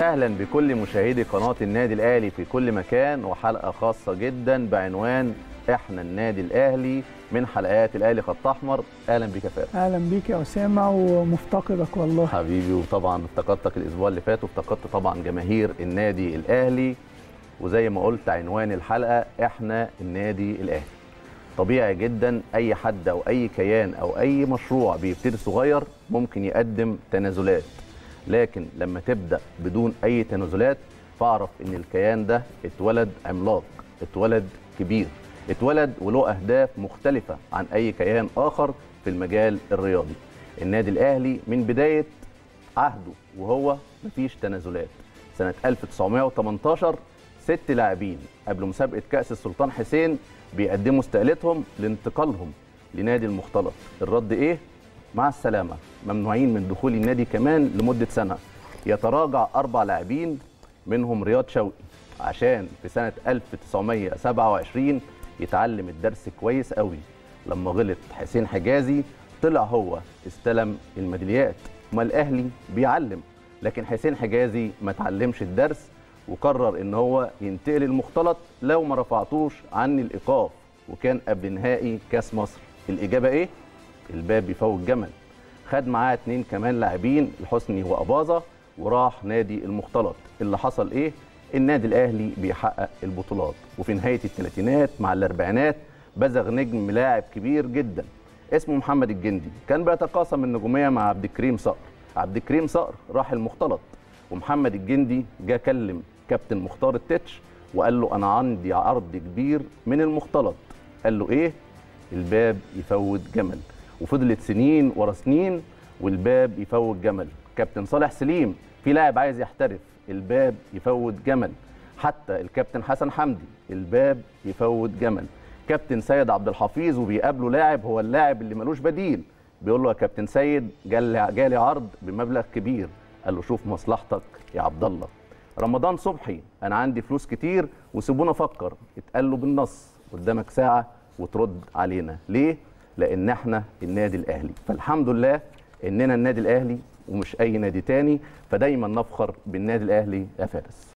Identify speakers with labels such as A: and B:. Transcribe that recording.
A: وسهلا بكل مشاهدي قناة النادي الأهلي في كل مكان، وحلقة خاصة جدا بعنوان احنا النادي الأهلي من حلقات الأهلي خط أحمر. أهلا بك يا فارس.
B: اهلا بيك يا اسامه ومفتقدك والله
A: حبيبي، وطبعا افتقدتك الأسبوع اللي فات، وافتقدت طبعا جماهير النادي الأهلي. وزي ما قلت عنوان الحلقة احنا النادي الأهلي. طبيعي جدا أي حد أو أي كيان أو أي مشروع بيبتدي صغير ممكن يقدم تنازلات، لكن لما تبدأ بدون أي تنازلات فاعرف إن الكيان ده اتولد عملاق، اتولد كبير، اتولد وله أهداف مختلفة عن أي كيان آخر في المجال الرياضي. النادي الأهلي من بداية عهده وهو مفيش تنازلات. سنة 1918 ست لاعبين قبل مسابقة كأس السلطان حسين بيقدموا استقالتهم لانتقالهم لنادي المختلط. الرد إيه؟ مع السلامة، ممنوعين من دخول النادي كمان لمدة سنة. يتراجع 4 لاعبين منهم رياض شوقي عشان في سنة 1927 يتعلم الدرس كويس قوي. لما غلط حسين حجازي طلع هو استلم الميداليات. ما الأهلي بيعلم، لكن حسين حجازي ما تعلمش الدرس وقرر ان هو ينتقل المختلط لو ما رفعتوش عني الإيقاف، وكان قبل نهائي كاس مصر. الإجابة إيه؟ الباب يفوت جمل. خد معاه 2 كمان لاعبين، الحسني وأباظة، وراح نادي المختلط. اللي حصل إيه؟ النادي الأهلي بيحقق البطولات، وفي نهاية الثلاثينات مع الأربعينات بزغ نجم لاعب كبير جدا اسمه محمد الجندي، كان بيتقاسم النجومية مع عبد الكريم صقر. عبد الكريم صقر راح المختلط، ومحمد الجندي جه كلم كابتن مختار التتش وقال له أنا عندي عرض كبير من المختلط. قال له إيه؟ الباب يفوت جمل. وفضلت سنين ورا سنين والباب يفوت جمل. كابتن صالح سليم في لاعب عايز يحترف، الباب يفوت جمل. حتى الكابتن حسن حمدي الباب يفوت جمل. كابتن سيد عبد الحفيظ وبيقابله لاعب هو اللاعب اللي ملوش بديل، بيقول له يا كابتن سيد جالي عرض بمبلغ كبير. قال له شوف مصلحتك يا عبد الله. رمضان صبحي انا عندي فلوس كتير وسيبونا افكر. اتقال له بالنص قدامك ساعه وترد علينا. ليه؟ لان احنا النادي الاهلي. فالحمد لله اننا النادي الاهلي ومش اي نادي تاني، فدايما نفخر بالنادي الاهلي يا فارس.